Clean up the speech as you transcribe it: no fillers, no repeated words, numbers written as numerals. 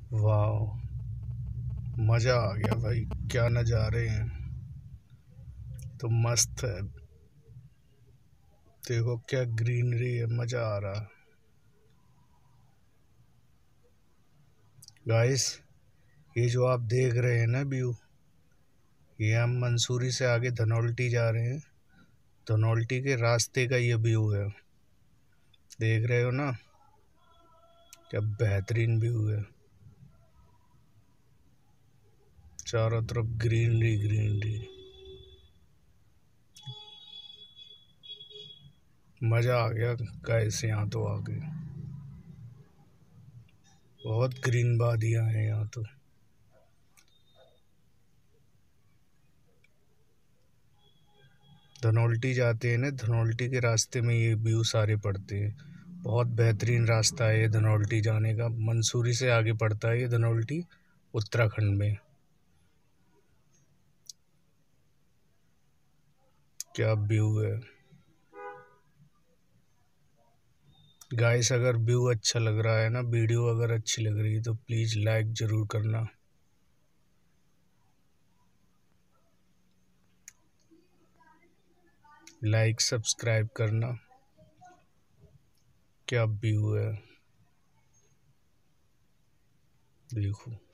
वाह, मज़ा आ गया भाई, क्या नज़ारे हैं। तो मस्त है, देखो क्या ग्रीनरी है, मज़ा आ रहा है। गाइस, ये जो आप देख रहे हैं ना व्यू, ये हम मंसूरी से आगे धनौल्टी जा रहे हैं। धनौल्टी के रास्ते का ये व्यू है, देख रहे हो ना, क्या बेहतरीन व्यू है। चारों तरफ ग्रीनरी ग्रीनरी, मज़ा आ गया गाइस। यहाँ तो आगे बहुत ग्रीन वादियाँ हैं यहाँ तो। धनौल्टी जाते हैं ना, धनौल्टी के रास्ते में ये व्यू सारे पड़ते हैं। बहुत बेहतरीन रास्ता है ये धनौल्टी जाने का। मंसूरी से आगे पड़ता है ये धनौल्टी, उत्तराखंड में। क्या व्यू है गाइस। अगर व्यू अच्छा लग रहा है ना, वीडियो अगर अच्छी लग रही है तो प्लीज़ लाइक ज़रूर करना। लाइक सब्सक्राइब करना। क्या व्यू है देखो।